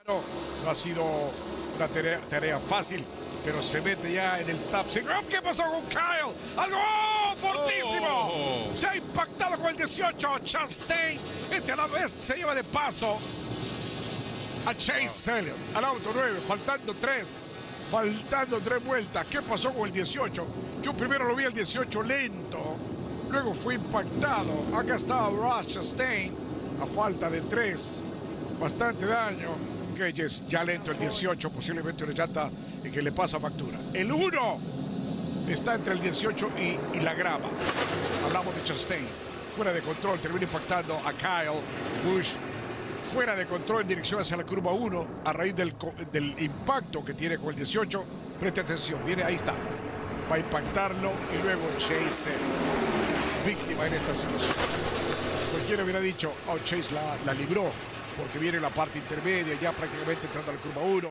No ha sido una tarea fácil, pero se mete ya en el top 5. ¿Qué pasó con Kyle? ¡Algo fortísimo! Se ha impactado con el 18. Chastain. A la vez se lleva de paso a Chase Elliott. Al auto 9, faltando 3 vueltas. ¿Qué pasó con el 18? Yo primero lo vi el 18 lento, luego fue impactado. Acá está Ross Chastain a falta de 3. Bastante daño. Que ya lento el 18, posiblemente una llanta que le pasa factura. El 1 está entre el 18 y la grava. Hablamos de Chastain. Fuera de control, termina impactando a Kyle Busch. Fuera de control en dirección hacia la curva 1 a raíz del impacto que tiene con el 18. Preste atención, viene, ahí está. Va a impactarlo y luego Chase víctima en esta situación. Cualquiera hubiera dicho, oh, Chase la libró, porque viene la parte intermedia, ya prácticamente entrando a la curva 1.